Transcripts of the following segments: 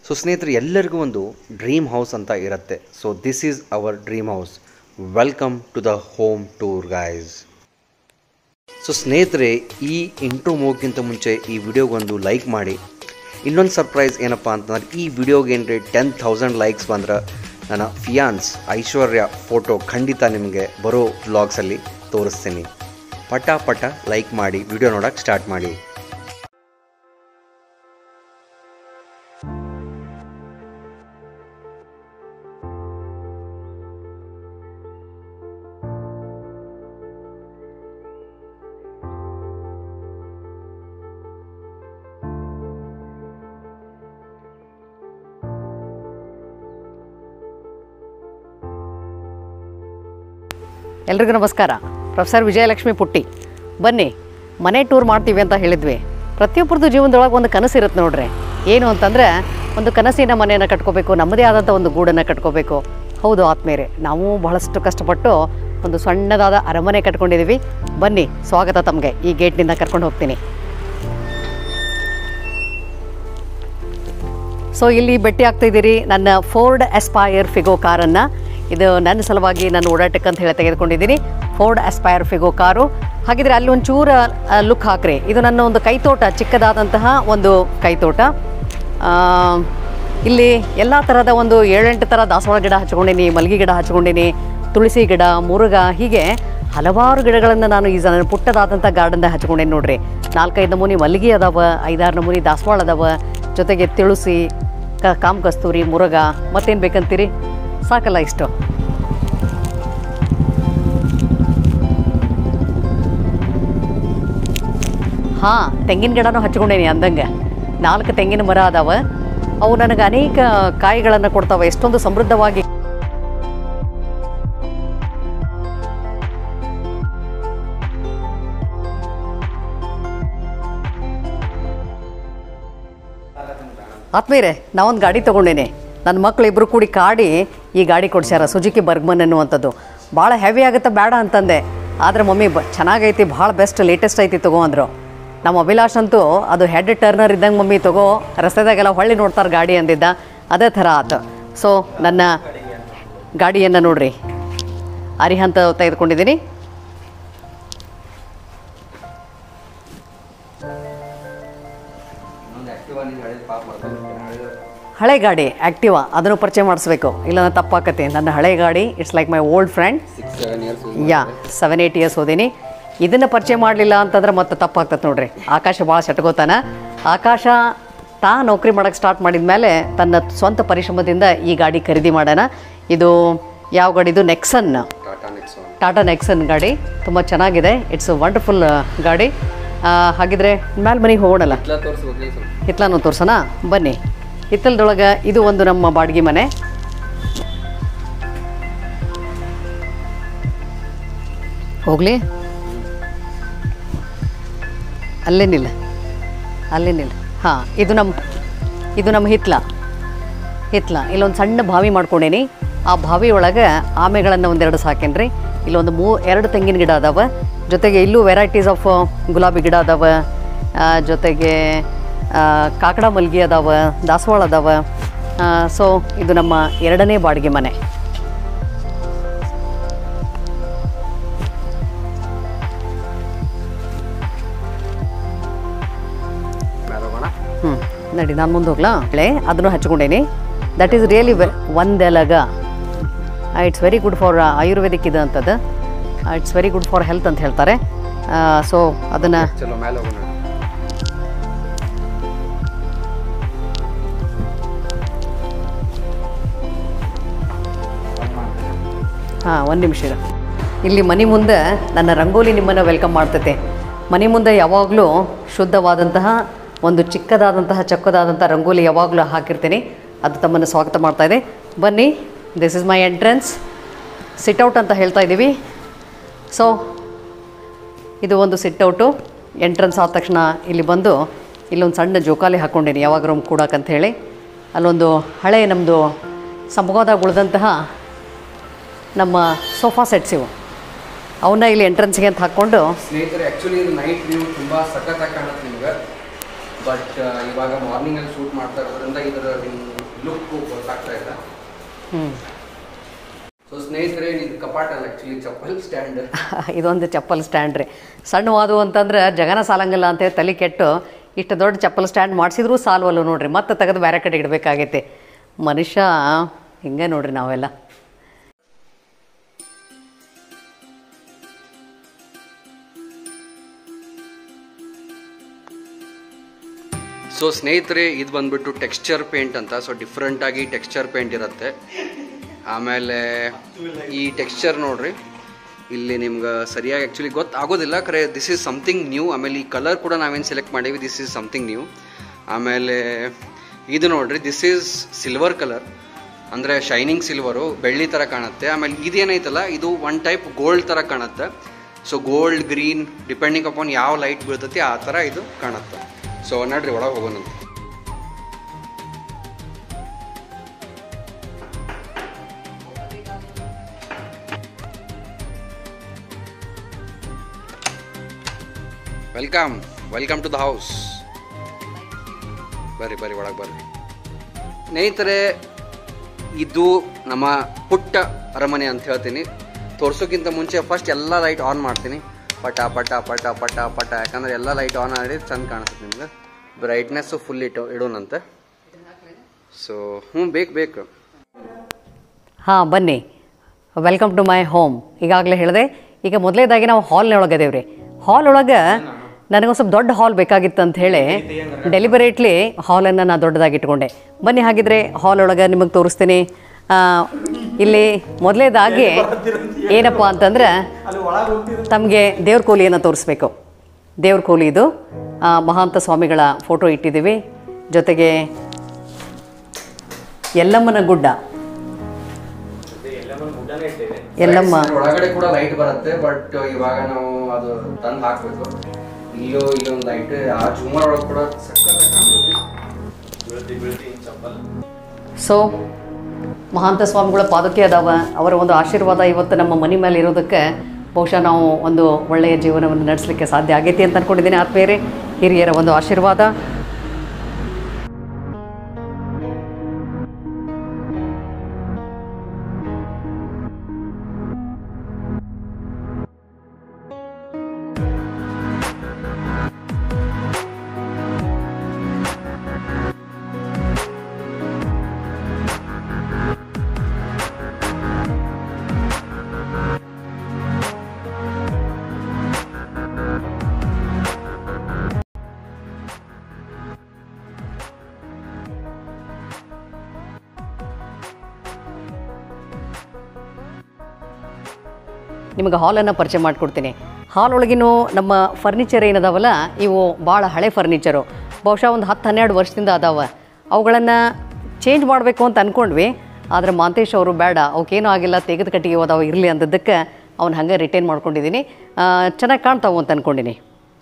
So ಸ್ನೇಹಿತರೆ, ಎಲ್ಲರಿಗೂ ಒಂದು ಡ್ರೀಮ್ ಹೌಸ್ ಅಂತ ಇರುತ್ತೆ. So this is our dream house. Welcome to the home tour guys. So ಸ್ನೇಹಿತರೆ, ಈ ಇಂಟ್ರೋ ಮೂಗಿಂತ ಮುಂಚೆ ಈ ವಿಡಿಯೋಗೊಂದು ಲೈಕ್ ಮಾಡಿ. ಇನ್ನೊಂದು ಸರ್ಪ್ರೈಸ್ ಏನಪ್ಪ ಅಂತಂದ್ರೆ, ಈ ವಿಡಿಯೋಗೆ ಏನ್ರಿ 10,000 ಲೈಕ್ಸ್ ಬಂದ್ರೆ ನನ್ನ ಫಿಯಾನ್ಸ್ ಐಶ್ವರ್ಯ ಫೋಟೋ ಖಂಡಿತ ನಿಮಗೆ ಬರೋ ವ್ಲಾಗ್ಸಲ್ಲಿ ತೋರಿಸ್ತೀನಿ. ಪಟ ಲೈಕ್ ಮಾಡಿ, ವಿಡಿಯೋ ನೋಡೋಕ್ಕೆ ಸ್ಟಾರ್ಟ್ ಮಾಡಿ. ಎಲ್ರಿಗೂ ನಮಸ್ಕಾರ. ಪ್ರೊಫೆಸರ್ ವಿಜಯಲಕ್ಷ್ಮಿ ಪುಟ್ಟಿ. ಬನ್ನಿ, ಮನೆ ಟೂರ್ ಮಾಡ್ತೀವಿ ಅಂತ ಹೇಳಿದ್ವಿ. ಪ್ರತಿಯೊಬ್ಬರದ್ದು ಜೀವನದೊಳಗೆ ಒಂದು ಕನಸು ಇರುತ್ತೆ ನೋಡ್ರಿ. ಏನು ಅಂತಂದರೆ, ಒಂದು ಕನಸಿನ ಮನೆಯನ್ನು ಕಟ್ಕೋಬೇಕು, ನಮ್ಮದೇ ಆದಂಥ ಒಂದು ಗೂಡನ್ನು ಕಟ್ಕೋಬೇಕು. ಹೌದು ಆತ್ಮೇರೆ, ನಾವು ಬಹಳಷ್ಟು ಕಷ್ಟಪಟ್ಟು ಒಂದು ಸಣ್ಣದಾದ ಅರಮನೆ ಕಟ್ಕೊಂಡಿದ್ದೀವಿ. ಬನ್ನಿ, ಸ್ವಾಗತ ತಮಗೆ. ಈ ಗೇಟ್ನಿಂದ ಕರ್ಕೊಂಡು ಹೋಗ್ತೀನಿ. ಸೊ ಇಲ್ಲಿ ಭೇಟಿ ಆಗ್ತಾಯಿದ್ದೀರಿ ನನ್ನ ಫೋರ್ಡ್ ಎಸ್ಪೈರ್ ಫಿಗೋ ಕಾರನ್ನು. ಇದು ನನ್ನ ಸಲುವಾಗಿ ನನ್ನ ಓಡಾಟಕ್ಕೆ ಅಂತ ಹೇಳಿ ತೆಗೆದುಕೊಂಡಿದ್ದೀನಿ. Ford Aspire Figo car. ಹಾಗಿದ್ರೆ ಅಲ್ಲಿ ಒಂದು ಚೂರ ಲುಕ್ ಹಾಕ್ರಿ. ಇದು ನನ್ನ ಒಂದು ಕೈತೋಟ, ಚಿಕ್ಕದಾದಂತಹ ಒಂದು ಕೈತೋಟ. ಇಲ್ಲಿ ಎಲ್ಲ ಥರದ ಒಂದು 7-8 ಥರ ದಾಸವಾಳ ಗಿಡ ಹಚ್ಕೊಂಡಿನಿ, ಮಲ್ಲಿಗೆ ಗಿಡ ಹಚ್ಕೊಂಡಿನಿ, ತುಳಸಿ ಗಿಡ, ಮುರುಗ, ಹೀಗೆ ಹಲವಾರು ಗಿಡಗಳನ್ನು ನಾನು ಈ ನನ್ನ ಪುಟ್ಟದಾದಂಥ ಗಾರ್ಡನ್ದಾಗ ಹಚ್ಕೊಂಡೇನಿ ನೋಡ್ರಿ. 4-5 ನಮೂನಿ ಮಲ್ಲಿಗೆ ಅದಾವ, 5-6 ನಮೂನಿ ದಾಸವಾಳ ಅದಾವ, ಜೊತೆಗೆ ತುಳಸಿ, ಕಾಮ ಕಸ್ತೂರಿ, ಮುರುಗ, ಮತ್ತೇನು ಬೇಕಂತೀರಿ? ಸಾಕಲ್ಲ ಇಷ್ಟು. ಹಾಂ, ತೆಂಗಿನ ಗಿಡನೂ ಹಚ್ಕೊಂಡೇನಿ ಅಂದಂಗೆ. 4 ತೆಂಗಿನ ಮರ ಅದಾವ. ಅವು ನನಗೆ ಅನೇಕ ಕಾಯಿಗಳನ್ನು ಕೊಡ್ತಾವೆ. ಎಷ್ಟೊಂದು ಸಮೃದ್ಧವಾಗಿ ಆತ್ಮೀಯರೇ, ನಾವೊಂದು ಗಾಡಿ ತೊಗೊಂಡೇನೆ. ನನ್ನ ಮಕ್ಕಳು ಇಬ್ಬರು ಕೂಡಿ ಕಾಡಿ ಈ ಗಾಡಿ ಕೊಡ್ಸ್ಯಾರ, ಸುಜುಕಿ ಬರ್ಗ್ಮನ್ ಅನ್ನುವಂಥದ್ದು. ಭಾಳ ಹೆವಿ ಆಗುತ್ತೆ ಬೇಡ ಅಂತಂದೆ. ಆದರೆ ಮಮ್ಮಿ ಚೆನ್ನಾಗೈತಿ, ಭಾಳ ಬೆಸ್ಟ್, ಲೇಟೆಸ್ಟ್ ಐತಿ ತಗೋ ಅಂದರು. ನಮ್ಮ ಅಭಿಲಾಷ್ ಅಂತೂ ಅದು ಹೆಡ್ ಟರ್ನರ್ ಇದ್ದಂಗೆ, ಮಮ್ಮಿ ತಗೋ, ರಸ್ತೆದಾಗೆಲ್ಲ ಹೊಳ್ಳಿ ನೋಡ್ತಾರೆ ಗಾಡಿ ಅಂದಿದ್ದ. ಅದೇ ಥರ ಆಯ್ತು. ಸೊ ನನ್ನ ಗಾಡಿಯನ್ನು ನೋಡ್ರಿ, ಅರಿಹಂತ ತೆಗೆದುಕೊಂಡಿದ್ದೀನಿ. ಹಳೆ ಗಾಡಿ ಆ್ಯಕ್ಟಿವಾ, ಅದನ್ನು ಪರಿಚಯ ಮಾಡಿಸ್ಬೇಕು, ಇಲ್ಲ ತಪ್ಪಾಕತ್ತೆ. ನನ್ನ ಹಳೆ ಗಾಡಿ it's like my old friend. 7-8 years ಹೋದೀನಿ. ಇದನ್ನು ಪರಿಚಯ ಮಾಡಲಿಲ್ಲ ಅಂತಂದ್ರೆ ಮತ್ತೆ ತಪ್ಪಾಗ್ತದೆ ನೋಡ್ರಿ. ಆಕಾಶ ಭಾಳ ಸೆಟ್ಕೋತಾನ. ಆಕಾಶ ನೌಕರಿ ಮಾಡೋಕ್ಕೆ ಸ್ಟಾರ್ಟ್ ಮಾಡಿದ ಮೇಲೆ ತನ್ನ ಸ್ವಂತ ಪರಿಶ್ರಮದಿಂದ ಈ ಗಾಡಿ ಖರೀದಿ ಮಾಡೋಣ. ಇದು ಯಾವ ಗಾಡಿ? ಇದು ನೆಕ್ಸನ್, ಟಾಟಾ ನೆಕ್ಸನ್ ಗಾಡಿ. ತುಂಬ ಚೆನ್ನಾಗಿದೆ. ಇಟ್ಸ್ ವಂಡರ್ಫುಲ್ ಗಾಡಿ. ಹಾಗಿದ್ರೆ ಮೇಲೆ ಮನೆಗೆ ಹೋಗೋಣಲ್ಲ, ಹಿತ್ಲಾನು ತೋರ್ಸೋಣ ಬನ್ನಿ. ಹಿತ್ತಲದೊಳಗೆ ಇದು ಒಂದು ನಮ್ಮ ಬಾಡಿಗೆ ಮನೆ. ಹೋಗಲಿ, ಅಲ್ಲೇನಿಲ್ಲ. ಹಾಂ, ಇದು ನಮ್ಮ ಹಿತ್ಲ. ಇಲ್ಲೊಂದು ಸಣ್ಣ ಬಾವಿ ಮಾಡ್ಕೊಂಡೇನಿ. ಆ ಬಾವಿ ಒಳಗೆ ಆಮೆಗಳನ್ನು 1-2 ಸಾಕೇನ್ರಿ. ಇಲ್ಲೊಂದು 2 ತೆಂಗಿನ ಗಿಡ ಅದಾವ. ಜೊತೆಗೆ ಇಲ್ಲೂ ವೆರೈಟೀಸ್ ಆಫ್ ಗುಲಾಬಿ ಗಿಡ ಅದಾವ. ಜೊತೆಗೆ ಕಾಕಡ ಮಲ್ಗಿ ಅದಾವ, ದಾಸವಾಳ ಅದಾವ. ಸೊ ಇದು ನಮ್ಮ 2ನೇ ಬಾಡಿಗೆ ಮನೆ. ನಡಿ, ನಾನು ಮುಂದೆ ಹೋಗ್ಲಾ? ಅದನ್ನು ಹಚ್ಕೊಂಡೇನಿ. ದಟ್ ಈಸ್ ರಿಯಲಿ ಒಂದೆಲಗ. It's very good for Ayurvedic ಇದು ಅಂತದ್ದು. It's very good for health ಅಂತ ಹೇಳ್ತಾರೆ. ಸೊ ಅದನ್ನು ಒಂದು ನಿಮಿಷ. ಇಲ್ಲಿ ಮನೆ ಮುಂದೆ ನನ್ನ ರಂಗೋಲಿ ನಿಮ್ಮನ್ನು ವೆಲ್ಕಮ್ ಮಾಡ್ತೈತೆ. ಮನೆ ಮುಂದೆ ಯಾವಾಗಲೂ ಶುದ್ಧವಾದಂತಹ ಒಂದು ಚಿಕ್ಕದಾದಂತಹ ಚಕ್ಕದಾದಂಥ ರಂಗೋಲಿ ಯಾವಾಗಲೂ ಹಾಕಿರ್ತೀನಿ. ಅದು ತಮ್ಮನ್ನು ಸ್ವಾಗತ ಮಾಡ್ತಾಯಿದೆ. ಬನ್ನಿ, this is my entrance. Sit out ಅಂತ ಹೇಳ್ತಾ ಇದ್ದೀವಿ. ಸೊ ಇದು ಒಂದು ಸಿಟ್ಔಟು. ಎಂಟ್ರೆನ್ಸ್ ಆದ ತಕ್ಷಣ ಇಲ್ಲಿ ಬಂದು ಇಲ್ಲೊಂದು ಸಣ್ಣ ಜೋಕಾಲಿ ಹಾಕ್ಕೊಂಡೇನಿ, ಯಾವಾಗ ರೂಮ್ ಕೂಡಕ್ಕಂಥೇಳಿ. ಅಲ್ಲೊಂದು ಹಳೆ ನಮ್ಮದು ಸಂಭೋಗದಾಗ ಉಳಿದಂತಹ ನಮ್ಮ ಸೋಫಾ ಸೆಟ್ಸ್ ಇವು, ಅವನ್ನ ಇಲ್ಲಿ ಎಂಟ್ರೆನ್ಸ್ಗೆ ಅಂತ ಹಾಕ್ಕೊಂಡು. ಸ್ನೇಹಿತರೆ, ಆ್ಯಕ್ಚುಲಿ ಇದು ನೈಟ್ ವ್ಯೂ ತುಂಬ ಸಖತ್ತಾಗಿ ಕಾಣುತ್ತೆ ನಿಮ್ಗೆ. ಬಟ್ ಇವಾಗ ಮಾರ್ನಿಂಗಲ್ಲಿ ಶೂಟ್ ಮಾಡ್ತಾ ಇರೋದ್ರಿಂದ ಇದರ ಲುಕ್ ಗೊತ್ತಾಗ್ತಾ ಇಲ್ಲ. ಸೊ ಸ್ನೇಹಿತರೆ, ಇದು ಕಪಾಟ ಅಲ್ಲ, ಆ್ಯಕ್ಚುಲಿ ಚಪ್ಪಲ್ ಸ್ಟ್ಯಾಂಡ್. ಇದೊಂದು ಚಪ್ಪಲ್ ಸ್ಟ್ಯಾಂಡ್ ರೀ. ಸಣ್ಣವಾದವು ಅಂತಂದ್ರೆ ಜಗನ ಸಾಲಂಗಿಲ್ಲ ಅಂತೇಳಿ ತಲೆ ಕೆಟ್ಟು ಇಷ್ಟು ದೊಡ್ಡ ಚಪ್ಪಲ್ ಸ್ಟ್ಯಾಂಡ್ ಮಾಡಿಸಿದ್ರೂ ಸಾಲ್ವಲ್ಲ ನೋಡ್ರಿ, ಮತ್ತೆ ತೆಗೆದು ಬೇರೆ ಕಡೆ ಇಡಬೇಕಾಗೈತಿ. ಮನುಷ್ಯ ಹಿಂಗೆ ನೋಡ್ರಿ ನಾವೆಲ್ಲ. ಸೊ ಸ್ನೇಹಿತರೆ, ಇದು ಬಂದ್ಬಿಟ್ಟು ಟೆಕ್ಸ್ಚರ್ ಪೇಂಟ್ ಅಂತ. ಸೊ ಡಿಫ್ರೆಂಟಾಗಿ ಟೆಕ್ಸ್ಚರ್ ಪೇಂಟ್ ಇರುತ್ತೆ. ಆಮೇಲೆ ಈ ಟೆಕ್ಸ್ಚರ್ ನೋಡ್ರಿ, ಇಲ್ಲಿ ನಿಮ್ಗೆ ಸರಿಯಾಗಿ ಆ್ಯಕ್ಚುಲಿ ಗೊತ್ತಾಗೋದಿಲ್ಲ ಖರೆ. This is something new. ಆಮೇಲೆ ಈ ಕಲರ್ ಕೂಡ ನಾವೇನು ಸೆಲೆಕ್ಟ್ ಮಾಡೀವಿ, ದಿಸ್ ಈಸ್ ಸಮಥಿಂಗ್ ನ್ಯೂ. ಆಮೇಲೆ ಇದು ನೋಡ್ರಿ, ದಿಸ್ ಈಸ್ ಸಿಲ್ವರ್ ಕಲರ್, ಅಂದರೆ ಶೈನಿಂಗ್ ಸಿಲ್ವರು, ಬೆಳ್ಳಿ ಥರ ಕಾಣುತ್ತೆ. ಆಮೇಲೆ ಇದೇನೈತಲ್ಲ, ಇದು ಒನ್ ಟೈಪ್ ಗೋಲ್ಡ್ ಥರ ಕಾಣುತ್ತೆ. So gold, green, depending upon ಯಾವ ಲೈಟ್ ಬೀಳ್ತೈತಿ ಆ ಥರ ಇದು ಕಾಣುತ್ತೆ. ಸೊ ನೋಡ್ರಿ, ಒಳಗೆ ಹೋಗೋಣಂತ. Welcome to the house. ಬರ್ರಿ ಒಳಗೆ ಬರ್ರಿ. ಸ್ನೇಹಿತರೆ, ಇದು ನಮ್ಮ ಪುಟ್ಟ ಅರಮನೆ ಅಂತ ಹೇಳ್ತೀನಿ. ತೋರ್ಸೋಕ್ಕಿಂತ ಮುಂಚೆ ಫಸ್ಟ್ ಎಲ್ಲ ಲೈಟ್ ಆನ್ ಮಾಡ್ತೀನಿ. ಪಟ ಪಟ ಪಟ ಪಟ ಪಟ, ಯಾಕಂದ್ರೆ ಎಲ್ಲ ಲೈಟ್ ಆನ್ ಮಾಡಿ ಚಂದ ಕಾಣಿಸುತ್ತೆ ನಿಮ್ಗೆ. Brightness full ಇಡೋಣಂತೆ. ಸೊ ಬೇಕು. ಹಾಂ, ಬನ್ನಿ. Welcome to my home. ಈಗಾಗಲೇ ಹೇಳಿದೆ. ಈಗ ಮೊದಲೇದಾಗಿ ನಾವು ಹಾಲ್ನೊಳಗೆ ಅದೇವ್ರಿ. ಹಾಲ್ ಒಳಗೆ ನನಗೊಂದು ಸ್ವಲ್ಪ ದೊಡ್ಡ ಹಾಲ್ ಬೇಕಾಗಿತ್ತು ಅಂತ ಹೇಳಿ ಡೆಲಿಬರೇಟ್ಲಿ ಹಾಲನ್ನು ನಾನು ದೊಡ್ಡದಾಗಿ ಇಟ್ಕೊಂಡೆ. ಬನ್ನಿ, ಹಾಗಿದ್ರೆ ಹಾಲ್ ಒಳಗೆ ನಿಮಗೆ ತೋರಿಸ್ತೀನಿ. ಇಲ್ಲಿ ಮೊದಲೇದಾಗಿ ಏನಪ್ಪ ಅಂತಂದ್ರೆ ತಮಗೆ ದೇವ್ರ ಕೋಲಿಯನ್ನು ತೋರಿಸ್ಬೇಕು. ದೇವ್ರ ಕೋಲಿ ಇದು ಮಹಾಂತ ಸ್ವಾಮಿಗಳ ಫೋಟೋ ಇಟ್ಟಿದ್ದೀವಿ. ಜೊತೆಗೆ ಎಲ್ಲಮ್ಮನ ಗುಡ್ಡ, ಎಲ್ಲಮ್ಮ ಒಳಗಡೆ ಕೂಡ ಲೈಟ್ ಬರುತ್ತೆ. ಬಟ್ ಇವಾಗ ನಾವು ಅದು ತಂದು ಹಾಕಬೇಕು. ಇಲ್ಲೊಂದು ಲೈಟ್ ಆ ಝೂಮರ್ ಒಳಗೆ ಕೂಡ ಸಕ್ಕತ್ತಾಗಿ ಕಾಣ್ತೈತಿ. ಸೊ ಮಹಾಂತ ಸ್ವಾಮಿಗಳ ಪಾದಕ್ಕೆ ಅದಾವ. ಅವರ ಒಂದು ಆಶೀರ್ವಾದ ಇವತ್ತು ನಮ್ಮ ಮನೆ ಮೇಲೆ ಇರೋದಕ್ಕೆ ಬಹುಶಃ ನಾವು ಒಂದು ಒಳ್ಳೆಯ ಜೀವನವನ್ನು ನಡೆಸಲಿಕ್ಕೆ ಸಾಧ್ಯ ಆಗೈತಿ ಅಂತ ಅಂದ್ಕೊಂಡಿದ್ದೀನಿ. ಆತ್ಮೀಯರೇ, ಹಿರಿಯರ ಒಂದು ಆಶೀರ್ವಾದ. ನಿಮಗೆ ಹಾಲನ್ನು ಪರಿಚಯ ಮಾಡಿಕೊಡ್ತೀನಿ. ಹಾಲ್ ಒಳಗಿನೂ ನಮ್ಮ ಫರ್ನಿಚರ್ ಏನದಾವಲ್ಲ, ಇವು ಭಾಳ ಹಳೆ ಫರ್ನಿಚರು. ಬಹುಶಃ ಒಂದು 10-12 ವರ್ಷದಿಂದ ಅದಾವೆ. ಅವುಗಳನ್ನು ಚೇಂಜ್ ಮಾಡಬೇಕು ಅಂತ ಅಂದ್ಕೊಂಡ್ವಿ. ಆದರೆ ಮಾಂತೇಶ್ ಅವರು ಬೇಡ, ಅವಕ್ಕೇನೂ ಆಗಿಲ್ಲ, ತೆಗೆದು ಕಟ್ಟಿಗೆ ಅದಾವ ಇರಲಿ ಅಂದದ್ದಕ್ಕೆ ಅವ್ನು ಹಾಗೆ ರಿಟೈನ್ ಮಾಡ್ಕೊಂಡಿದ್ದೀನಿ. ಚೆನ್ನಾಗಿ ಕಾಣ್ತಾವು ಅಂತ ಅಂದ್ಕೊಂಡಿನಿ.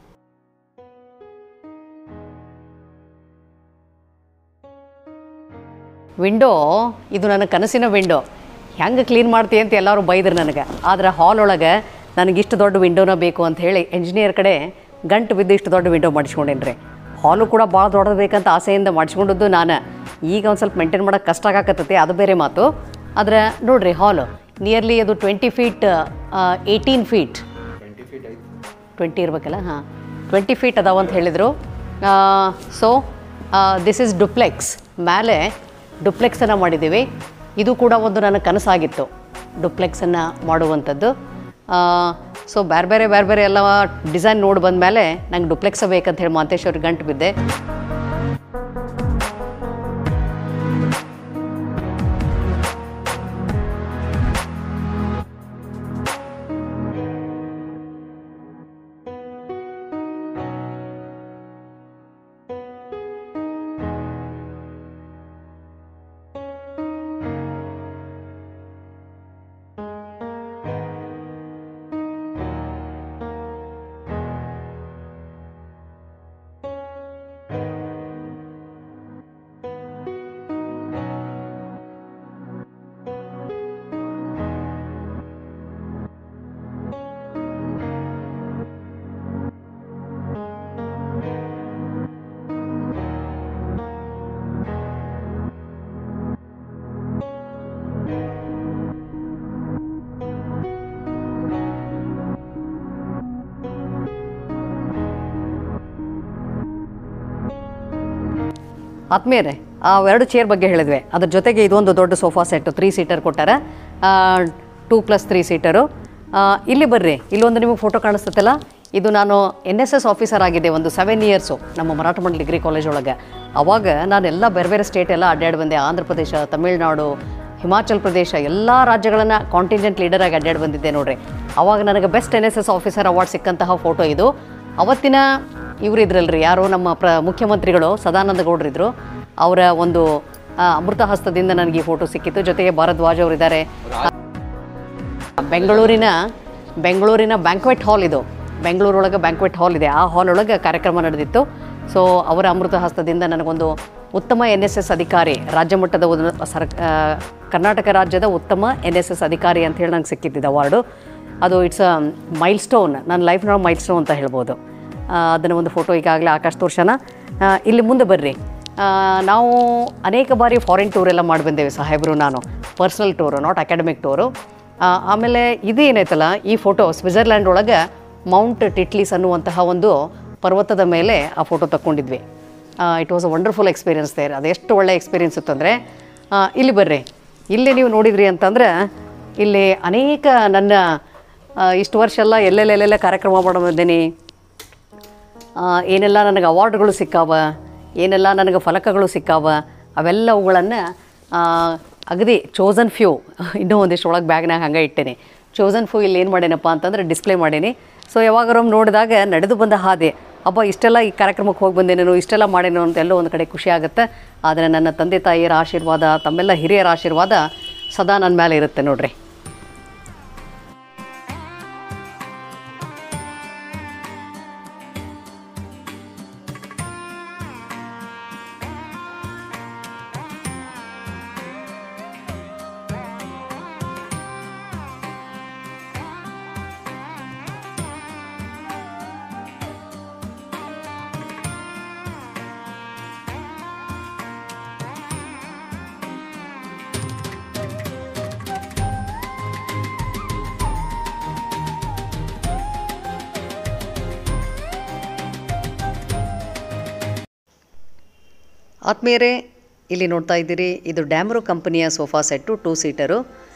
ವಿಂಡೋ ಇದು ನನ್ನ ಕನಸಿನ ವಿಂಡೋ. ಹೆಂಗೆ ಕ್ಲೀನ್ ಮಾಡ್ತೀವಿ ಅಂತ ಎಲ್ಲರೂ ಬೈದ್ರು ನನಗೆ. ಆದರೆ ಹಾಲ್ ಒಳಗೆ ನನಗಿಷ್ಟು ದೊಡ್ಡ ವಿಂಡೋನ ಬೇಕು ಅಂತ ಹೇಳಿ ಎಂಜಿನಿಯರ್ ಕಡೆ ಗಂಟು ಬಿದ್ದು ಇಷ್ಟು ದೊಡ್ಡ ವಿಂಡೋ ಮಾಡಿಸ್ಕೊಂಡೇನಿ ರೀ. ಹಾಲು ಕೂಡ ಭಾಳ ದೊಡ್ಡದು ಬೇಕಂತ ಆಸೆಯಿಂದ ಮಾಡಿಸ್ಕೊಂಡದ್ದು ನಾನು. ಈಗ ಒಂದು ಸ್ವಲ್ಪ ಮೇಂಟೈನ್ ಮಾಡೋಕ್ಕೆ ಕಷ್ಟ ಆಗಕತ್ತೈತಿ, ಅದು ಬೇರೆ ಮಾತು. ಆದರೆ ನೋಡಿರಿ, ಹಾಲು ನಿಯರ್ಲಿ ಅದು 20 ಫೀಟ್ 18 ಫೀಟ್ 20 ಇರಬೇಕಲ್ಲ. ಹಾಂ, 20 ಫೀಟ್ ಅದಾವ ಅಂತ ಹೇಳಿದರು. So this is duplex. ಮೇಲೆ ಡುಪ್ಲೆಕ್ಸನ್ನು ಮಾಡಿದ್ದೀವಿ. ಇದು ಕೂಡ ಒಂದು ನನ್ನ ಕನಸಾಗಿತ್ತು, ಡುಪ್ಲೆಕ್ಸನ್ನು ಮಾಡುವಂಥದ್ದು. ಸೊ ಬೇರೆ ಬೇರೆ ಎಲ್ಲ ಡಿಸೈನ್ ನೋಡಿ ಬಂದಮೇಲೆ ನಂಗೆ ಡುಪ್ಲೆಕ್ಸ ಬೇಕಂತ ಹೇಳಿ ಮಾಂತೇಶ್ ಅವ್ರಿಗೆ ಗಂಟು ಬಿದ್ದೆ. ಆದ್ಮೇಲೆ ಆ 2 ಚೇರ್ ಬಗ್ಗೆ ಹೇಳಿದ್ವಿ. ಅದ್ರ ಜೊತೆಗೆ ಇದೊಂದು ದೊಡ್ಡ ಸೋಫಾ ಸೆಟ್ಟು 3 ಸೀಟರ್ ಕೊಟ್ಟಾರೆ, 2+3 ಸೀಟರು. ಇಲ್ಲಿ ಬರ್ರಿ, ಇಲ್ಲೊಂದು ನಿಮಗೆ ಫೋಟೋ ಕಾಣಿಸ್ತೈತಲ್ಲ, ಇದು ನಾನು NSS ಆಫೀಸರ್ ಆಗಿದ್ದೆ ಒಂದು 7 ಇಯರ್ಸು ನಮ್ಮ ಮರಾಠ ಮಂಡಲ ಡಿಗ್ರಿ ಕಾಲೇಜ್ ಒಳಗೆ. ಅವಾಗ ನಾನೆಲ್ಲ ಬೇರೆ ಬೇರೆ ಸ್ಟೇಟ್ ಎಲ್ಲ ಅಡ್ಡಾಡಿ ಬಂದೆ. ಆಂಧ್ರ ಪ್ರದೇಶ, ತಮಿಳ್ನಾಡು, ಹಿಮಾಚಲ್ ಪ್ರದೇಶ ಎಲ್ಲ ರಾಜ್ಯಗಳನ್ನು ಕಾಂಟಿಂಜೆಂಟ್ ಲೀಡರಾಗಿ ಅಡ್ಡಾಡಿ ಬಂದಿದ್ದೆ ನೋಡ್ರಿ. ಅವಾಗ ನನಗೆ ಬೆಸ್ಟ್ NSS ಆಫೀಸರ್ ಅವಾರ್ಡ್ ಸಿಕ್ಕಂತಹ ಫೋಟೋ ಇದು. ಅವತ್ತಿನ ಇವರು ಇದ್ರಲ್ರಿ, ಯಾರು ನಮ್ಮ ಮುಖ್ಯಮಂತ್ರಿಗಳು ಸದಾನಂದ ಗೌಡರಿದ್ದರು, ಅವರ ಒಂದು ಅಮೃತ ಹಸ್ತದಿಂದ ನನಗೆ ಈ ಫೋಟೋ ಸಿಕ್ಕಿತ್ತು. ಜೊತೆಗೆ ಭಾರದ್ವಾಜ್ ಅವರಿದ್ದಾರೆ. ಬೆಂಗಳೂರಿನ ಬ್ಯಾಂಕ್ವೆಟ್ ಹಾಲ್ ಇದು, ಬೆಂಗಳೂರೊಳಗೆ ಬ್ಯಾಂಕ್ವೆಟ್ ಹಾಲ್ ಇದೆ, ಆ ಹಾಲ್ ಒಳಗೆ ಕಾರ್ಯಕ್ರಮ ನಡೆದಿತ್ತು. ಸೊ ಅವರ ಅಮೃತ ಹಸ್ತದಿಂದ ನನಗೊಂದು ಉತ್ತಮ NSS ಅಧಿಕಾರಿ, ರಾಜ್ಯ ಮಟ್ಟದ ಕರ್ನಾಟಕ ರಾಜ್ಯದ ಉತ್ತಮ NSS ಅಧಿಕಾರಿ ಅಂತ ಹೇಳಿ ನಂಗೆ ಸಿಕ್ಕಿದ್ದಿದ್ದು ಅವಾರ್ಡು. ಅದು ಇಟ್ಸ್ ಅ ಮೈಲ್ ಸ್ಟೋನ್, ನನ್ನ ಲೈಫ್ನ ಮೈಲ್ ಸ್ಟೋನ್ ಅಂತ ಹೇಳ್ಬೋದು. ಅದನ್ನು ಒಂದು ಫೋಟೋ ಈಗಾಗಲೇ ಆಕಾಶ್ ತೋರ್ಸೋಣ. ಇಲ್ಲಿ ಮುಂದೆ ಬರ್ರಿ, ನಾವು ಅನೇಕ ಬಾರಿ ಫಾರಿನ್ ಟೂರ್ ಎಲ್ಲ ಮಾಡಿ ಬಂದೇವೆ ಸಾಹೇಬರು, ನಾನು personal tour, not academic tour. ಆಮೇಲೆ ಇದು ಏನೈತಲ್ಲ ಈ ಫೋಟೋ, ಸ್ವಿಟ್ಜರ್ಲ್ಯಾಂಡ್ ಒಳಗೆ ಮೌಂಟ್ ಟಿಟ್ಲಿಸ್ ಅನ್ನುವಂತಹ ಒಂದು ಪರ್ವತದ ಮೇಲೆ ಆ ಫೋಟೋ ತಗೊಂಡಿದ್ವಿ. It was a wonderful experience there. ಅದೆಷ್ಟು ಒಳ್ಳೆ ಎಕ್ಸ್ಪೀರಿಯನ್ಸ್ ಇತ್ತಂದರೆ, ಇಲ್ಲಿ ಬರ್ರಿ, ಇಲ್ಲಿ ನೀವು ನೋಡಿದ್ರಿ ಅಂತಂದ್ರೆ ಇಲ್ಲಿ ಅನೇಕ ನನ್ನ ಇಷ್ಟು ವರ್ಷ ಎಲ್ಲ ಎಲ್ಲೆಲ್ಲೆಲ್ಲ ಕಾರ್ಯಕ್ರಮ ಮಾಡಿ ಬಂದೇನೆ, ಏನೆಲ್ಲ ನನಗೆ ಅವಾರ್ಡ್ಗಳು ಸಿಕ್ಕಾವ, ಏನೆಲ್ಲ ನನಗೆ ಫಲಕಗಳು ಸಿಕ್ಕಾವ, ಅವೆಲ್ಲವುಗಳನ್ನು ಅಗದಿ ಚೋಸನ್ ಫ್ಯೂ ಇನ್ನೂ ಒಂದಿಷ್ಟು ಒಳಗೆ ಬ್ಯಾಗ್ನಾಗ ಹಂಗೆ ಇಟ್ಟೇನೆ. ಚೋಸನ್ ಫ್ಯೂ ಇಲ್ಲಿ ಏನು ಮಾಡೇನಪ್ಪ ಅಂತಂದ್ರೆ ಡಿಸ್ಪ್ಲೇ ಮಾಡೀನಿ. ಸೊ ಯಾವಾಗರೊಮ್ಮೆ ನೋಡಿದಾಗ ನಡೆದು ಬಂದ ಹಾದೆ, ಅಬ್ಬ ಇಷ್ಟೆಲ್ಲ ಈ ಕಾರ್ಯಕ್ರಮಕ್ಕೆ ಹೋಗಿ ಬಂದೇನೇನು, ಇಷ್ಟೆಲ್ಲ ಮಾಡೇನೋ ಅಂತ ಎಲ್ಲೋ ಒಂದು ಕಡೆ ಖುಷಿ ಆಗುತ್ತೆ. ಆದರೆ ನನ್ನ ತಂದೆ ತಾಯಿಯರ ಆಶೀರ್ವಾದ, ತಮ್ಮೆಲ್ಲ ಹಿರಿಯರ ಆಶೀರ್ವಾದ ಸದಾ ನನ್ನ ಮೇಲೆ ಇರುತ್ತೆ ನೋಡ್ರಿ. ಆತ್ಮೀಯರೇ, ಇಲ್ಲಿ ನೋಡ್ತಾ ಇದ್ದೀರಿ, ಇದು ಡ್ಯಾಮ್ರೋ ಕಂಪನಿಯ ಸೋಫಾ ಸೆಟ್ಟು 2 ಸೀಟರು.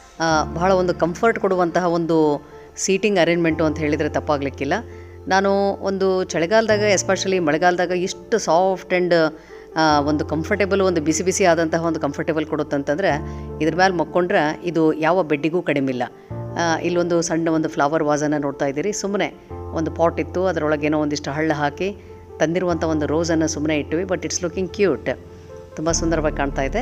ಬಹಳ ಒಂದು ಕಂಫರ್ಟ್ ಕೊಡುವಂತಹ ಒಂದು ಸೀಟಿಂಗ್ ಅರೇಂಜ್ಮೆಂಟು ಅಂತ ಹೇಳಿದರೆ ತಪ್ಪಾಗಲಿಕ್ಕಿಲ್ಲ. ನಾನು ಒಂದು ಚಳಿಗಾಲದಾಗ, ಎಸ್ಪೆಷಲಿ ಮಳೆಗಾಲದಾಗ ಇಷ್ಟು ಸಾಫ್ಟ್ ಆ್ಯಂಡ್ ಒಂದು ಕಂಫರ್ಟೇಬಲ್, ಒಂದು ಬಿಸಿ ಬಿಸಿ ಆದಂತಹ ಒಂದು ಕಂಫರ್ಟೇಬಲ್ ಕೊಡುತ್ತಂತಂದ್ರೆ ಇದ್ರ ಮೇಲೆ ಮಕ್ಕೊಂಡ್ರೆ ಇದು ಯಾವ ಬೆಡ್ಡಿಗೂ ಕಡಿಮೆ ಇಲ್ಲ. ಇಲ್ಲೊಂದು ಸಣ್ಣ ಒಂದು ಫ್ಲವರ್ ವಾಸನ್ನು ನೋಡ್ತಾ ಇದ್ದೀರಿ. ಸುಮ್ಮನೆ ಒಂದು ಪಾಟ್ ಇತ್ತು, ಅದರೊಳಗೇನೋ ಒಂದಿಷ್ಟು ಹಳ್ಳ ಹಾಕಿ ತಂದಿರುವಂಥ ಒಂದು ರೋಸನ್ನು ಸುಮ್ಮನೆ ಇಟ್ಟಿವಿ. ಬಟ್ ಇಟ್ಸ್ ಲುಕಿಂಗ್ ಕ್ಯೂಟ್, ತುಂಬ ಸುಂದರವಾಗಿ ಕಾಣ್ತಾ ಇದೆ.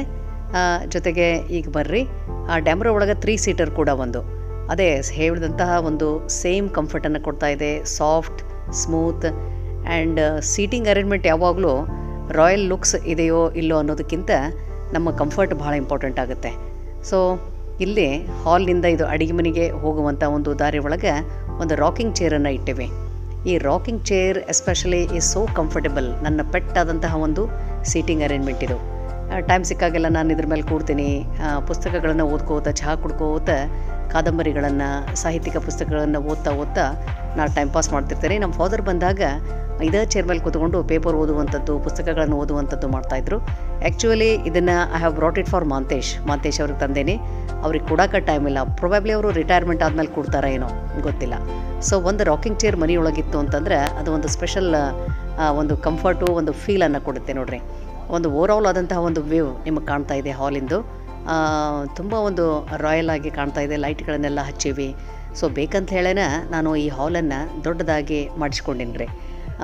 ಜೊತೆಗೆ ಈಗ ಬರ್ರಿ, ಆ ಡ್ಯಾಮ್ರೋ ಒಳಗೆ 3 ಸೀಟರ್ ಕೂಡ ಒಂದು ಅದೇ ಹೇಳಿದಂತಹ ಒಂದು ಸೇಮ್ ಕಂಫರ್ಟನ್ನು ಕೊಡ್ತಾ ಇದೆ. Soft, smooth and seating arrangement ಯಾವಾಗಲೂ ರಾಯಲ್ ಲುಕ್ಸ್ ಇದೆಯೋ ಇಲ್ಲೋ ಅನ್ನೋದಕ್ಕಿಂತ ನಮ್ಮ ಕಂಫರ್ಟ್ ಭಾಳ ಇಂಪಾರ್ಟೆಂಟ್ ಆಗುತ್ತೆ. ಸೊ ಇಲ್ಲಿ ಹಾಲ್ನಿಂದ ಇದು ಅಡುಗೆ ಮನೆಗೆ ಹೋಗುವಂಥ ಒಂದು ದಾರಿ ಒಳಗೆ ಒಂದು ರಾಕಿಂಗ್ ಚೇರನ್ನು ಇಟ್ಟಿವಿ. ಈ rocking chair especially is so comfortable. ನನ್ನ ಪೆಟ್ಟಾದಂತಹ ಒಂದು ಸೀಟಿಂಗ್ ಅರೇಂಜ್ಮೆಂಟ್ ಇದು. ಟೈಮ್ ಸಿಕ್ಕಾಗೆಲ್ಲ ನಾನು ಇದ್ರ ಮೇಲೆ ಕೂಡ್ತೀನಿ, ಪುಸ್ತಕಗಳನ್ನು ಓದ್ಕೋತ, ಚಹಾ ಕುಡ್ಕೋತ, ಕಾದಂಬರಿಗಳನ್ನು, ಸಾಹಿತ್ಯಿಕ ಪುಸ್ತಕಗಳನ್ನು ಓದ್ತಾ ನಾನು ಟೈಮ್ ಪಾಸ್ ಮಾಡ್ತಿರ್ತೀನಿ. ನಮ್ಮ ಫಾದರ್ ಬಂದಾಗ ಇದೇ ಚೇರ್ ಮೇಲೆ ಕೂತ್ಕೊಂಡು ಪೇಪರ್ ಓದುವಂಥದ್ದು, ಪುಸ್ತಕಗಳನ್ನು ಓದುವಂಥದ್ದು ಮಾಡ್ತಾಯಿದ್ರು. ಆ್ಯಕ್ಚುಲಿ ಇದನ್ನು I have brought it for Mantesh ಅವ್ರಿಗೆ ತಂದೇನೆ. ಅವ್ರಿಗೆ ಕೊಡೋಕೆ ಟೈಮ್ ಇಲ್ಲ. ಪ್ರೊಬ್ಯಾಬ್ಲಿ ಅವರು ರಿಟೈರ್ಮೆಂಟ್ ಆದಮೇಲೆ ಕೊಡ್ತಾರಾ ಏನೋ ಗೊತ್ತಿಲ್ಲ. ಸೊ ಒಂದು ರಾಕಿಂಗ್ ಚೇರ್ ಮನೆಯೊಳಗಿತ್ತು ಅಂತಂದರೆ ಅದು ಒಂದು ಸ್ಪೆಷಲ್ ಒಂದು ಕಂಫರ್ಟು, ಒಂದು ಫೀಲನ್ನು ಕೊಡುತ್ತೆ ನೋಡ್ರಿ. ಒಂದು ಓವರಾಲ್ ಆದಂತಹ ಒಂದು ವ್ಯೂ ನಿಮಗೆ ಕಾಣ್ತಾ ಇದೆ ಹಾಲಿಂದು. ತುಂಬ ಒಂದು ರಾಯಲ್ ಆಗಿ ಕಾಣ್ತಾ ಇದೆ. ಲೈಟ್ಗಳನ್ನೆಲ್ಲ ಹಚ್ಚೀವಿ. ಸೊ ಬೇಕಂತ ಹೇಳೇನೆ ನಾನು ಈ ಹಾಲನ್ನು ದೊಡ್ಡದಾಗಿ ಮಾಡಿಸ್ಕೊಂಡಿನಿ ರೀ.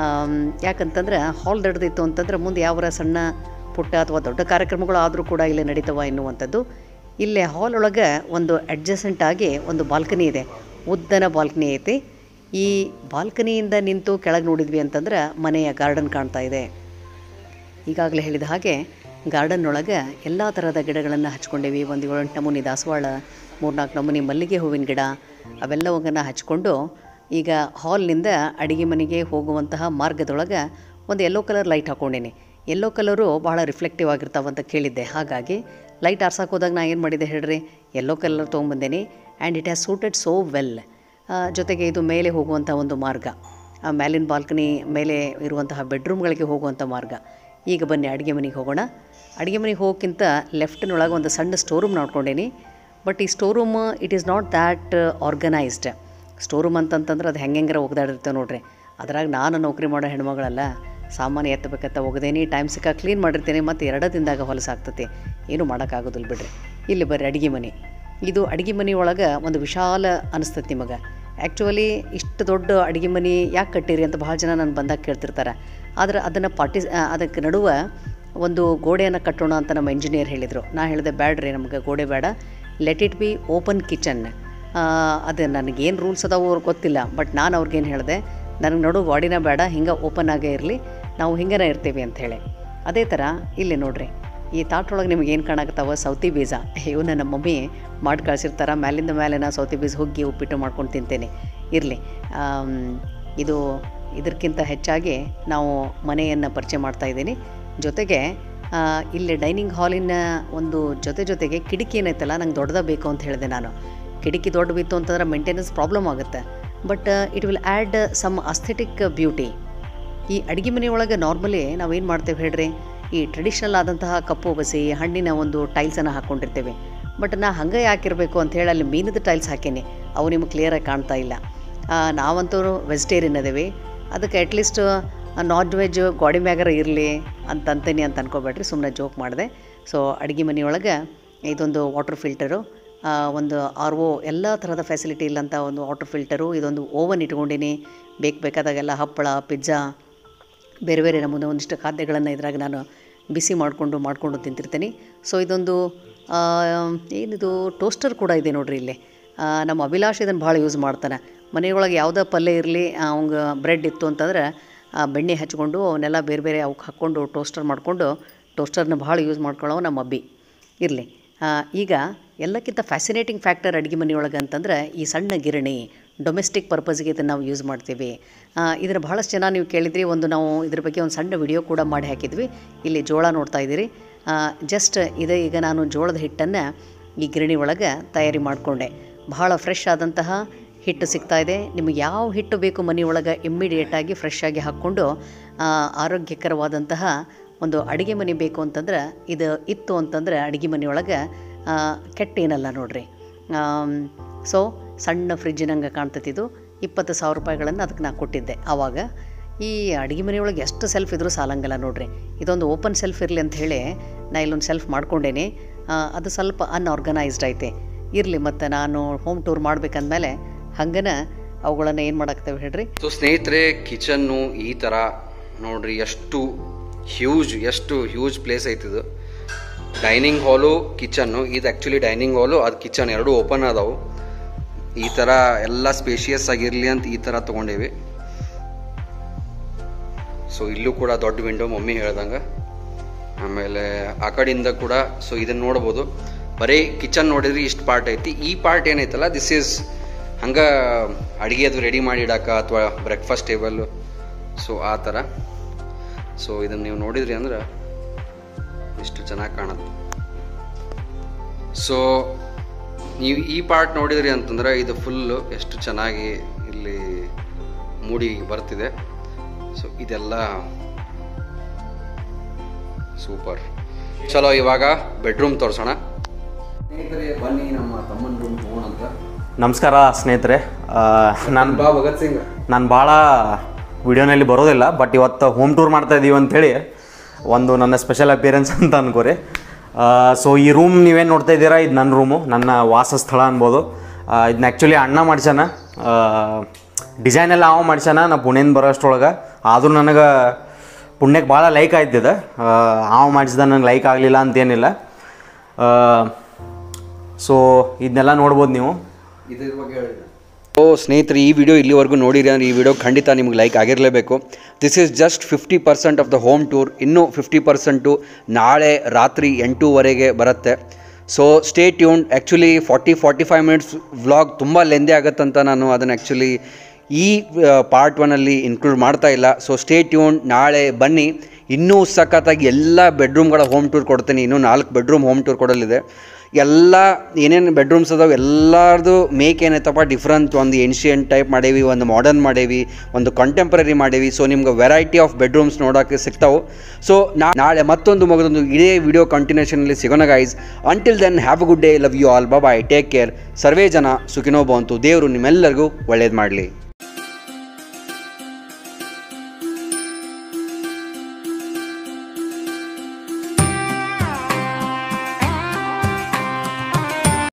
ಯಾಕಂತಂದ್ರೆ ಹಾಲ್ ದೊಡ್ಡದಿತ್ತು ಅಂತಂದ್ರೆ ಮುಂದೆ ಯಾವರ ಸಣ್ಣ ಪುಟ್ಟ ಅಥವಾ ದೊಡ್ಡ ಕಾರ್ಯಕ್ರಮಗಳು ಆದರೂ ಕೂಡ ಇಲ್ಲಿ ನಡೀತವ ಎನ್ನುವಂಥದ್ದು. ಇಲ್ಲೇ ಹಾಲ್ ಒಳಗೆ ಒಂದು ಅಡ್ಜಸೆಂಟ್ ಆಗಿ ಒಂದು ಬಾಲ್ಕನಿ ಇದೆ, ಉದ್ದನ ಬಾಲ್ಕನಿ ಐತಿ. ಈ ಬಾಲ್ಕನಿಯಿಂದ ನಿಂತು ಕೆಳಗೆ ನೋಡಿದ್ವಿ ಅಂತಂದ್ರೆ ಮನೆಯ ಗಾರ್ಡನ್ ಕಾಣ್ತಾ ಇದೆ. ಈಗಾಗಲೇ ಹೇಳಿದ ಹಾಗೆ ಗಾರ್ಡನ್ನೊಳಗೆ ಎಲ್ಲ ಥರದ ಗಿಡಗಳನ್ನು ಹಚ್ಕೊಂಡೇವಿ. ಒಂದು 7-8 ನಮೂನಿ ದಾಸವಾಳ, 3-4 ನಮೂನಿ ಮಲ್ಲಿಗೆ ಹೂವಿನ ಗಿಡ, ಅವೆಲ್ಲವನ್ನು ಹಚ್ಕೊಂಡು ಈಗ ಹಾಲ್ನಿಂದ ಅಡುಗೆ ಮನೆಗೆ ಹೋಗುವಂತಹ ಮಾರ್ಗದೊಳಗೆ ಒಂದು ಯೆಲ್ಲೋ ಕಲರ್ ಲೈಟ್ ಹಾಕ್ಕೊಂಡೀನಿ. ಯೆಲ್ಲೋ ಕಲರು ಭಾಳ ರಿಫ್ಲೆಕ್ಟಿವ್ ಆಗಿರ್ತಾವಂತ ಕೇಳಿದ್ದೆ. ಹಾಗಾಗಿ ಲೈಟ್ ಆರ್ಸಕ್ಕೆ ಹೋದಾಗ ನಾನು ಏನು ಮಾಡಿದೆ ಹೇಳ್ರಿ, ಯೆಲ್ಲೋ ಕಲರ್ ತೊಗೊಂಬಂದೇನಿ. And it has suited so well. ಜೊತೆಗೆ ಇದು ಮೇಲೆ ಹೋಗುವಂಥ ಒಂದು ಮಾರ್ಗ, ಮೇಲಿನ ಬಾಲ್ಕನಿ ಮೇಲೆ ಇರುವಂತಹ ಬೆಡ್ರೂಮ್ಗಳಿಗೆ ಹೋಗುವಂಥ ಮಾರ್ಗ, ಈಗ ಬನ್ನಿ ಅಡುಗೆ ಮನೆಗೆ ಹೋಗೋಣ. ಅಡುಗೆ ಮನೆಗೆ ಹೋಗೋಕ್ಕಿಂತ ಲೆಫ್ಟಿನೊಳಗೆ ಒಂದು ಸಣ್ಣ ಸ್ಟೋರ್ ರೂಮ್ ನೋಡ್ಕೊಂಡೀನಿ. ಬಟ್ ಈ store room it is not that organised. Store room ಅಂತಂತಂದ್ರೆ ಅದು ಹೆಂಗೆಂಗಾರ ಒಗ್ದಾಡಿರ್ತೇವೆ ನೋಡ್ರಿ. ಅದ್ರಾಗ ನಾನು ನೌಕರಿ ಮಾಡೋ ಹೆಣ್ಮಗಳಲ್ಲ, ಸಾಮಾನು ಎತ್ತಬೇಕತ್ತ ಒಗ್ದೇನಿ, ಟೈಮ್ ಸಿಕ್ಕ ಕ್ಲೀನ್ ಮಾಡಿರ್ತೀನಿ, ಮತ್ತು 2 ದಿನದಾಗ ಹೊಲಸಾಗ್ತತಿ, ಏನೂ ಮಾಡೋಕ್ಕಾಗೋದಿಲ್ಲ ಬಿಡ್ರಿ. ಇಲ್ಲಿ ಬರ್ರಿ ಅಡುಗೆ ಮನೆ. ಇದು ಅಡುಗೆ ಮನೆ ಒಳಗೆ ಒಂದು ವಿಶಾಲ ಅನಿಸ್ತತಿ ನಿಮಗೆ. ಆ್ಯಕ್ಚುಲಿ ಇಷ್ಟು ದೊಡ್ಡ ಅಡುಗೆ ಮನೆ ಯಾಕೆ ಕಟ್ಟಿರಿ ಅಂತ ಭಾಳ ಜನ ನಾನು ಬಂದಾಗ ಕೇಳ್ತಿರ್ತಾರೆ. ಆದರೆ ಅದನ್ನು ಅದಕ್ಕೆ ನಡುವೆ ಒಂದು ಗೋಡೆಯನ್ನು ಕಟ್ಟೋಣ ಅಂತ ನಮ್ಮ ಇಂಜಿನಿಯರ್ ಹೇಳಿದರು. ನಾ ಹೇಳಿದೆ ಬ್ಯಾಡ್ರಿ, ನಮಗೆ ಗೋಡೆ ಬೇಡ, let it be open kitchen. ಅದು ನನಗೇನು ರೂಲ್ಸ್ ಅದಾವು ಅವ್ರಿಗೆ ಗೊತ್ತಿಲ್ಲ. ಬಟ್ ನಾನು ಅವ್ರಿಗೇನು ಹೇಳಿದೆ, ನನಗೆ ನಡು ಗಾಡಿನ ಬೇಡ, ಹಿಂಗೆ ಓಪನ್ ಆಗೇ ಇರಲಿ, ನಾವು ಹಿಂಗೇ ಇರ್ತೀವಿ ಅಂಥೇಳಿ. ಅದೇ ಥರ ಇಲ್ಲಿ ನೋಡಿರಿ, ಈ ತಾಟೊಳಗೆ ನಿಮ್ಗೆ ಏನು ಕಾಣಕತ್ತಾವ, ಸೌತಿ ಬೀಜ. ಇವನ್ನ ನಮ್ಮ ಮಮ್ಮಿ ಮಾಡಿ ಕಳಿಸಿರ್ತಾರೆ. ಮೇಲಿಂದ ಮೇಲೆ ನಾ ಸೌತಿ ಬೀಜ ಹುಗ್ಗಿ ಉಪ್ಪಿಟ್ಟು ಮಾಡ್ಕೊಂಡು ತಿಂತೇನೆ. ಇರಲಿ, ಇದಕ್ಕಿಂತ ಹೆಚ್ಚಾಗಿ ನಾವು ಮನೆಯನ್ನು ಪರಿಚಯ ಮಾಡ್ತಾಯಿದ್ದೀನಿ. ಜೊತೆಗೆ ಇಲ್ಲಿ ಡೈನಿಂಗ್ ಹಾಲಿನ ಒಂದು ಜೊತೆಗೆ ಕಿಟಕಿ ಏನೈತಲ್ಲ, ನಂಗೆ ದೊಡ್ಡದ ಬೇಕು ಅಂತ ಹೇಳಿದೆ ನಾನು. ಕಿಟಕಿ ದೊಡ್ಡ ಬಿತ್ತು ಅಂತಂದ್ರೆ ಮೇಂಟೆನೆನ್ಸ್ ಪ್ರಾಬ್ಲಮ್ ಆಗುತ್ತೆ. But it will add some aesthetic beauty. ಈ ಅಡುಗೆ ಮನೆಯೊಳಗೆ ನಾರ್ಮಲಿ ನಾವೇನು ಮಾಡ್ತೇವೆ ಹೇಳ್ರಿ, ಈ ಟ್ರೆಡಿಷ್ನಲ್ ಆದಂತಹ ಕಪ್ಪು ಬಸಿ ಹಣ್ಣಿನ ಒಂದು ಟೈಲ್ಸನ್ನು ಹಾಕ್ಕೊಂಡಿರ್ತೇವೆ. ಬಟ್ ನಾ ಹಂಗೆ ಯಾಕಿರಬೇಕು ಅಂಥೇಳಿ ಅಲ್ಲಿ ಮೀನದ ಟೈಲ್ಸ್ ಹಾಕೀನಿ. ಅವು ನಿಮಗೆ ಕ್ಲಿಯರಾಗಿ ಕಾಣ್ತಾ ಇಲ್ಲ. ನಾವಂತೂ ವೆಜಿಟೇರಿಯನ್ ಅದೇವಿ, ಅದಕ್ಕೆ ಅಟ್ಲೀಸ್ಟ್ ನಾನ್ ವೆಜ್ ಗಾಡಿ ಮ್ಯಾಗರ ಇರಲಿ ಅಂತೀನಿ ಅಂತ ಅನ್ಕೋಬೇಡ್ರಿ, ಸುಮ್ಮನೆ ಜೋಕ್ ಮಾಡಿದೆ. ಸೊ ಅಡುಗೆ ಮನೆಯೊಳಗೆ ಇದೊಂದು ವಾಟರ್ ಫಿಲ್ಟರು, ಒಂದು RO, ಎಲ್ಲ ಥರದ ಫೆಸಿಲಿಟಿ ಇಲ್ಲಂಥ ಒಂದು ವಾಟರ್ ಫಿಲ್ಟರು, ಇದೊಂದು ಓವನ್ ಇಟ್ಕೊಂಡೀನಿ. ಬೇಕಾದಾಗೆಲ್ಲ ಹಪ್ಪಳ, ಪಿಜ್ಜಾ, ಬೇರೆ ಬೇರೆ ನಮ್ಮದು ಒಂದಿಷ್ಟು ಖಾದ್ಯಗಳನ್ನು ಇದ್ರಾಗ ನಾನು ಬಿಸಿ ಮಾಡಿಕೊಂಡು ತಿಂತಿರ್ತೀನಿ. ಸೊ ಇದೊಂದು ಏನಿದು ಟೋಸ್ಟರ್ ಕೂಡ ಇದೆ ನೋಡ್ರಿ ಇಲ್ಲಿ. ನಮ್ಮ ಅಭಿಲಾಷ್ ಇದನ್ನು ಭಾಳ ಯೂಸ್ ಮಾಡ್ತಾನೆ. ಮನೆಯೊಳಗೆ ಯಾವುದೇ ಪಲ್ಯ ಇರಲಿ, ಅವಂಗೆ ಬ್ರೆಡ್ ಇತ್ತು ಅಂತಂದ್ರೆ ಬೆಣ್ಣೆ ಹಚ್ಕೊಂಡು ಅವನ್ನೆಲ್ಲ ಬೇರೆ ಬೇರೆ ಅವಕ್ಕೆ ಹಾಕ್ಕೊಂಡು ಟೋಸ್ಟರ್ ಮಾಡಿಕೊಂಡು ಟೋಸ್ಟರ್ನ ಭಾಳ ಯೂಸ್ ಮಾಡ್ಕೊಳ್ಳೋ ನಮ್ಮ ಅಬ್ಬಿ. ಇರಲಿ, ಈಗ ಎಲ್ಲಕ್ಕಿಂತ ಫ್ಯಾಸಿನೇಟಿಂಗ್ ಫ್ಯಾಕ್ಟರ್ ಅಡುಗೆ ಮನೆಯೊಳಗೆ ಅಂತಂದ್ರೆ ಈ ಸಣ್ಣ ಗಿರಣಿ, ಡೊಮೆಸ್ಟಿಕ್ ಪರ್ಪಸ್ಗೆ ಇದನ್ನು ನಾವು ಯೂಸ್ ಮಾಡ್ತೀವಿ. ಇದರ ಭಾಳಷ್ಟು ಜನ ನೀವು ಕೇಳಿದ್ರಿ, ನಾವು ಇದ್ರ ಬಗ್ಗೆ ಒಂದು ಸಣ್ಣ ವಿಡಿಯೋ ಕೂಡ ಮಾಡಿ ಹಾಕಿದ್ವಿ. ಇಲ್ಲಿ ಜೋಳ ನೋಡ್ತಾ ಇದ್ದೀರಿ. ಜಸ್ಟ್ ಈಗ ನಾನು ಜೋಳದ ಹಿಟ್ಟನ್ನು ಈ ಗಿರಣಿ ಒಳಗೆ ತಯಾರಿ ಮಾಡಿಕೊಂಡೆ. ಭಾಳ ಫ್ರೆಶ್ ಆದಂತಹ ಹಿಟ್ಟು ಸಿಗ್ತಾಯಿದೆ. ನಿಮಗೆ ಯಾವ ಹಿಟ್ಟು ಬೇಕು ಮನೆಯೊಳಗೆ ಇಮ್ಮಿಡಿಯೇಟಾಗಿ ಫ್ರೆಶ್ ಆಗಿ ಹಾಕ್ಕೊಂಡು ಆರೋಗ್ಯಕರವಾದಂತಹ ಒಂದು ಅಡುಗೆ ಮನೆ ಬೇಕು ಅಂತಂದ್ರೆ ಇದು ಇತ್ತು ಅಂತಂದ್ರೆ ಅಡುಗೆ ಮನೆಯೊಳಗೆ ಕೆಟ್ಟೇನಲ್ಲ ನೋಡ್ರಿ. ಸೊ ಸಣ್ಣ ಫ್ರಿಜ್ಜಿನಂಗೆ ಕಾಣ್ತತಿದ್ದು. 20,000 ರೂಪಾಯಿಗಳನ್ನು ಅದಕ್ಕೆ ನಾನು ಕೊಟ್ಟಿದ್ದೆ ಆವಾಗ. ಈ ಅಡುಗೆ ಮನೆಯೊಳಗೆ ಎಷ್ಟು ಸೆಲ್ಫ್ ಇದ್ರೂ ಸಾಲಂಗಲ್ಲ ನೋಡ್ರಿ. ಇದೊಂದು ಓಪನ್ ಸೆಲ್ಫ್ ಇರಲಿ ಅಂತ ಹೇಳಿ ನಾ ಇಲ್ಲೊಂದು ಸೆಲ್ಫ್ ಮಾಡ್ಕೊಂಡೇನೆ. ಅದು ಸ್ವಲ್ಪ ಅನ್ಆರ್ಗನೈಸ್ಡ್ ಐತೆ. ಇರಲಿ, ಮತ್ತು ನಾನು ಹೋಮ್ ಟೂರ್ ಮಾಡ್ಬೇಕಂದ್ಮೇಲೆ ಹಂಗನ ಅವುಗಳನ್ನು ಏನು ಮಾಡಾಕ್ತೇವೆ ಹೇಳ್ರಿ. ಸೊ ಸ್ನೇಹಿತರೆ, ಕಿಚನ್ನು ಈ ಥರ ನೋಡ್ರಿ, ಎಷ್ಟು ಹ್ಯೂಜ್ ಪ್ಲೇಸ್ ಐತಿದು. Dining hall, kitchen. ಇದು ಆ್ಯಕ್ಚುಲಿ ಡೈನಿಂಗ್ ಹಾಲು, ಅದು ಕಿಚನ್ ಎರಡೂ ಓಪನ್ ಅದಾವು. ಈ ಥರ ಎಲ್ಲ ಸ್ಪೇಷಿಯಸ್ ಆಗಿರಲಿ ಅಂತ ಈ ಥರ ತೊಗೊಂಡೇವಿ. ಸೊ ಇಲ್ಲೂ ಕೂಡ ದೊಡ್ಡ ವಿಂಡೋ ಮಮ್ಮಿ ಹೇಳ್ದಂಗೆ. ಆಮೇಲೆ ಆ ಕಡೆಯಿಂದ ಕೂಡ ಸೊ ಇದನ್ನು ನೋಡ್ಬೋದು. ಬರೀ ಕಿಚನ್ ನೋಡಿದ್ರಿ ಇಷ್ಟು ಪಾರ್ಟ್ ಐತಿ. ಈ ಪಾರ್ಟ್ ಏನೈತಲ್ಲ, ದಿಸ್ ಈಸ್ ಹಂಗೆ ಅಡುಗೆ ಅದು ರೆಡಿ ಮಾಡಿ ಇಡಾಕ ಅಥವಾ ಬ್ರೇಕ್ಫಾಸ್ಟ್ ಟೇಬಲ್ಲು. ಸೊ ಆ ಥರ. ಸೊ ಇದನ್ನು ನೀವು ನೋಡಿದ್ರಿ ಅಂದ್ರೆ ಇಷ್ಟು ಚೆನ್ನಾಗಿ ಕಾಣುತ್ತೆ. ಸೊ ನೀವು ಈ ಪಾರ್ಟ್ ನೋಡಿದ್ರಿ ಅಂತಂದ್ರೆ ಇದು ಫುಲ್ಲು ಎಷ್ಟು ಚೆನ್ನಾಗಿ ಇಲ್ಲಿ ಮೂಡಿ ಬರ್ತಿದೆ. ಸೊ ಇದೆಲ್ಲ ಸೂಪರ್. ಚಲೋ, ಇವಾಗ ಬೆಡ್ರೂಮ್ ತೋರಿಸೋಣ. ಸ್ನೇಹಿತರೆ ಬನ್ನಿ, ನಮ್ಮ ತಮ್ಮನ ರೂಮ್ ಹೋಗೋಣ ಅಂತ. ನಮಸ್ಕಾರ ಸ್ನೇಹಿತರೆ. ಭಗತ್ ಸಿಂಗ್. ನಾನು ಭಾಳ ವಿಡಿಯೋನಲ್ಲಿ ಬರೋದಿಲ್ಲ, ಬಟ್ ಇವತ್ತು ಹೋಮ್ ಟೂರ್ ಮಾಡ್ತಾ ಇದ್ದೀವಿ ಅಂಥೇಳಿ ಒಂದು ನನ್ನ ಸ್ಪೆಷಲ್ ಅಪಿಯರೆನ್ಸ್ ಅಂತ ಅನ್ಕೋರಿ. ಸೊ ಈ ರೂಮ್ ನೀವೇನು ನೋಡ್ತಾ ಇದ್ದೀರಾ, ಇದು ನನ್ನ ರೂಮು, ನನ್ನ ವಾಸಸ್ಥಳ ಅನ್ಬೋದು. ಇದನ್ನ ಆ್ಯಕ್ಚುಲಿ ಅಣ್ಣ ಮಾಡ್ಸ್ಯಾನ. ಡಿಸೈನ್ ಎಲ್ಲ ಅವ ಮಾಡ್ಸ್ಯಾನ. ನಾ ಪುಣೆಯಿಂದ ಬರೋಷ್ಟರೊಳಗೆ. ಆದರೂ ನನಗೆ ಪುಣ್ಯಕ್ಕೆ ಭಾಳ ಲೈಕ್ ಆಯ್ತಿದೆ. ಅವ ಮಾಡಿಸಿದ ನನಗೆ ಲೈಕ್ ಆಗಲಿಲ್ಲ ಅಂತೇನಿಲ್ಲ. ಸೊ ಇದನ್ನೆಲ್ಲ ನೋಡ್ಬೋದು ನೀವು. ಇದ್ರ ಬಗ್ಗೆ ಹೇಳಿದೆ. ಓ ಸ್ನೇಹಿತರೆ, ಈ ವಿಡಿಯೋ ಇಲ್ಲಿವರೆಗೂ ನೋಡಿರಿ ಅಂದರೆ ಈ ವಿಡಿಯೋ ಖಂಡಿತ ನಿಮ್ಗೆ ಲೈಕ್ ಆಗಿರಲೇಬೇಕು. This is just 50% of the home tour. ಇನ್ನೂ 50% ನಾಳೆ ರಾತ್ರಿ 8:00ವರೆಗೆ ಬರುತ್ತೆ. So stay tuned. Actually 40-45 minutes vlog ತುಂಬ ಲೆಂದಿ ಆಗುತ್ತಂತ ನಾನು ಅದನ್ನು ಆ್ಯಕ್ಚುಲಿ ಈ ಪಾರ್ಟ್ 1ಅಲ್ಲಿ ಇನ್ಕ್ಲೂಡ್ ಮಾಡ್ತಾ ಇಲ್ಲ. So stay tuned. ನಾಳೆ ಬನ್ನಿ, ಇನ್ನೂ ಸಖತ್ತಾಗಿ ಎಲ್ಲ ಬೆಡ್ರೂಮ್ಗಳ ಹೋಮ್ ಟೂರ್ ಕೊಡ್ತೀನಿ. ಇನ್ನೂ 4 ಬೆಡ್ರೂಮ್ ಹೋಮ್ ಟೂರ್ ಕೊಡಲಿದೆ. ಎಲ್ಲ ಏನೇನು ಬೆಡ್ರೂಮ್ಸ್ ಅದಾವೆ ಎಲ್ಲರದು ಮೇಕ್ ಏನೈತಪ್ಪ ಡಿಫ್ರೆಂಟ್, ಒಂದು ಏನ್ಷಿಯಂಟ್ ಟೈಪ್ ಮಾಡೇವಿ, ಒಂದು ಮಾಡರ್ನ್ ಮಾಡೇವಿ, ಒಂದು ಕಂಟೆಂಪ್ರರಿ ಮಾಡೇವಿ. ಸೊ ನಿಮ್ಗೆ ವೆರೈಟಿ ಆಫ್ ಬೆಡ್ರೂಮ್ಸ್ ನೋಡೋಕ್ಕೆ ಸಿಗ್ತಾವೆ. ಸೊ ನಾಳೆ ಮತ್ತೊಂದು ಮಗದೊಂದು ಇದೇ ವಿಡಿಯೋ ಕಂಟಿನ್ಯೂಷನಲ್ಲಿ ಸಿಗೋಣ guys. Until then have a good day, love you all, bye, take care. ಸರ್ವೇ ಜನ ಸುಖಿನೋ ಭವಂತು. ದೇವರು ನಿಮ್ಮೆಲ್ಲರಿಗೂ ಒಳ್ಳೇದು ಮಾಡಲಿ.